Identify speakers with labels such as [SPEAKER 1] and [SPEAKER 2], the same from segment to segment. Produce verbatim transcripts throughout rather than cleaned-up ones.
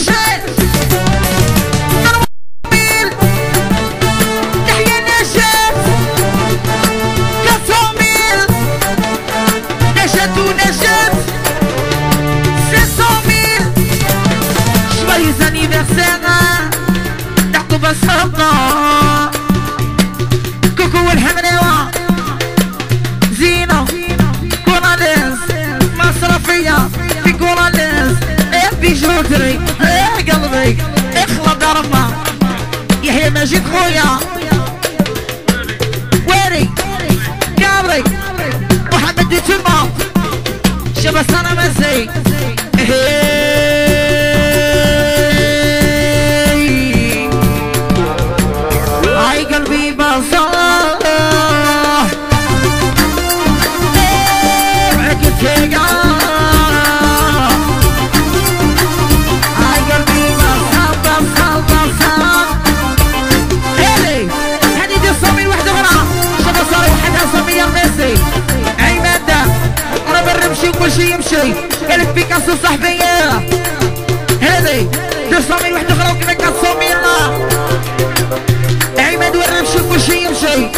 [SPEAKER 1] كوكو والحمراوة زينة كوراليز مصرفية في كوراليز ابي جوتري ايه قلبي اخلط درمة يحيى مجيد خويا ويري قابري محمد ديتوما شبه سنة مسي هاي قلبي بصار عكتك هاي قلبي بصار بصار بصار هذي هذي دي صمي واحدة غرا شبه صار وحدها صمي يا ميسي عمادة رب الرمشي وكل شي يمشي قالت بيكاسو صاحبية هذي دي صمي واحدة غرا وكما كانت صمي الله عماد والرمشي وكل شي يمشي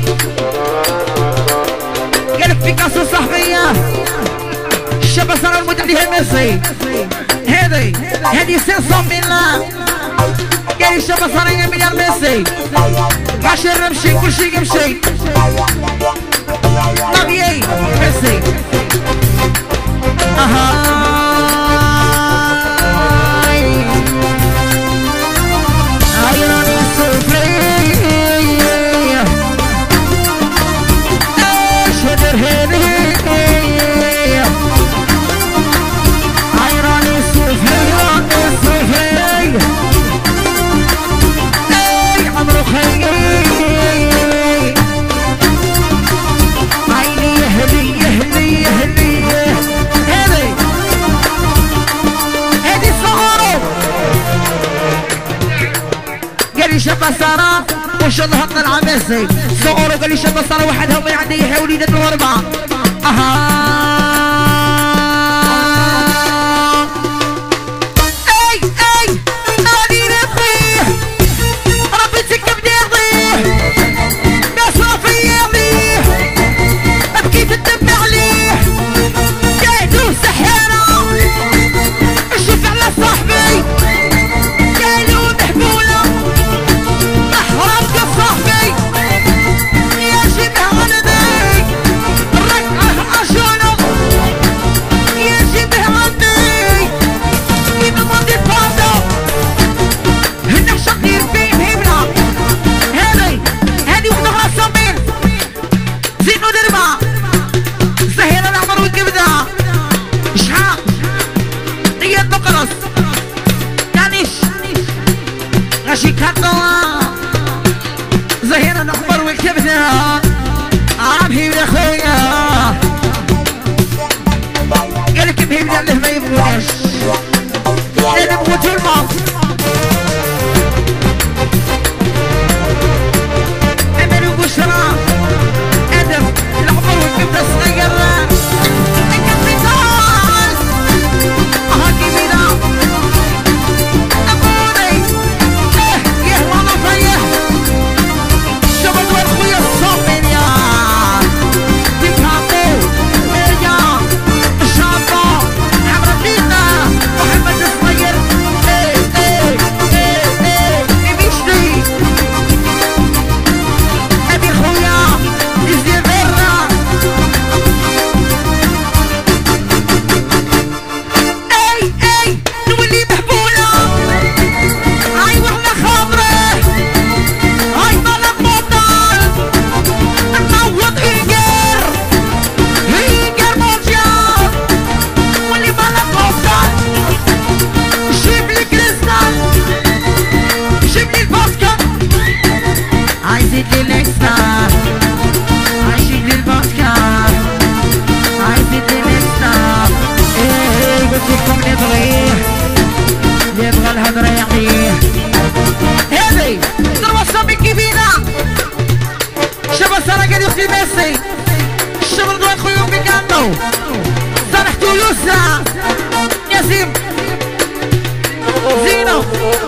[SPEAKER 1] قالك بيكاسو صاحبية الشابة صار الموت عليها ميسي هذي هذي سنصم بالله قال الشابة صار مليار ميسي عشر الرمشي كل شي يمشي طبيعي ميسي اها شابة سارة وش الله طلع ميسي صوروا قال لي شابة سارة وحدها ومن عندي يحيى وليدة الغربة اها اي اي نادي رفيع ربي تكب ديضيح مصرفي يضيح ابكي تدمع عليه قاعدو سحيرة شوف على صاحبي قالوا محبولة صاحبي يا شبه ولدي الركعة عشانك يا شبه عندي كيف ماضي الفاضة هنا شقير فيه هبنا هذي هذي وحدة غير صمير زينو دربة زهيرة العمر والكبدة إشحاق قياد بقرص دانش غشي كاتوا زهيرة الأحمر والكبدة عامهي يا خويا قالك مهيبنا اللي ما يبغوناش اللي نبغو تلمع أمل وبشرى أدم الأحمر والكبدة صغير الكابيتال أها كبيرة أبوني إيه يهوانا فيه شباب والخويا الصابين يا بيكابو ميريا الشابة عمر الدينا محمد الصغير ايه ايه ايه ايه بيشتي ابي خويا يزير غيرنا اي اي نولي محبولة هاي واحنا خاطرة هاي طلب موطن نعوض إيجار إيجار موجود واللي طلب موطن جيب لي كريستال جيب لي الباسكت عايز لي الاكسترا عايزين لي الباسكت عايزين لي الاكسترا ايه قلت لكم نبغيه نبغى الهضرة يعطيه هذي ضربة صامي كبيرة شبه سارة قال يختي ميسي الشبر دوان خويا بيكانو صالح تولوسا ياسيم
[SPEAKER 2] الأمور